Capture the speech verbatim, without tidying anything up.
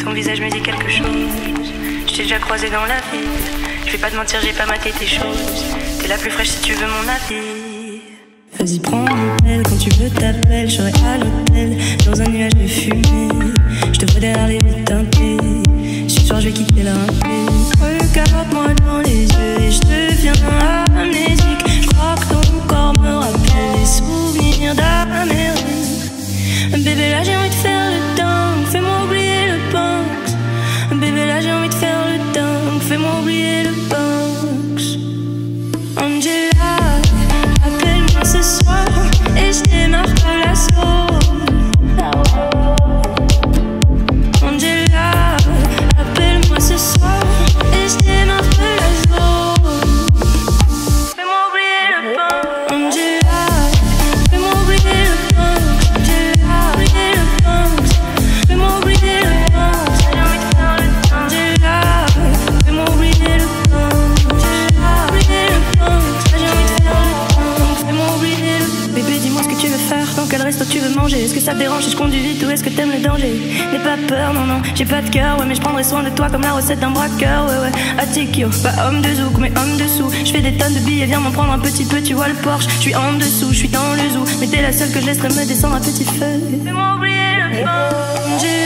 Ton visage me dit quelque chose. Je t'ai déjà croisé dans la ville. Je vais pas te mentir, j'ai pas maté tes choses. T'es la plus fraîche si tu veux mon avis. Vas-y, prends mon appel, quand tu veux t'appelles. Je serai à l'hôtel, dans un nuage de fumée. Je te vois derrière les vitres teintées. Ce soir je vais quitter la rapée. Regarde-moi dans les yeux et je deviens amnésique. Je crois que ton corps me rappelle les souvenirs d'Amérique. Bébé, là j'ai envie de faire le dingue, fais-moi oublier le Banks. Bébé, là j'ai envie de faire le dingue, fais-moi oublier le Banks. Angela, appelle-moi ce soir et je démarre la zone. Angela, appelle-moi ce soir et je démarre la zone. Fais-moi oublier le Banks. Angela, fais-moi oublier le Banks. Angela, oublier le Banks. Fais-moi oublier le Banks. J'ai envie de faire le temps. Angela, fais-moi oublier le Banks. Angela, oublier le Banks. J'ai envie de faire le temps. Fais-moi oublier le. Bébé, dis-moi ce que tu veux faire. Dans quel resto tu veux manger? Est-ce que ça te dérange si je conduis vite ou est-ce que t'aimes le danger? N'aie pas peur, non, non, j'ai pas de cœur, ouais, mais je prendrai soin de toi comme la recette d'un braqueur, ouais, ouais. Atikyo, pas homme de zouk, mais homme de sous. Je fais des tonnes de billets, viens m'en prendre un petit peu, tu vois le Porsche. Je suis en dessous, je suis dans le zoo, mais t'es la seule que je laisserai me descendre à petit feu. Fais-moi oublier le Banks.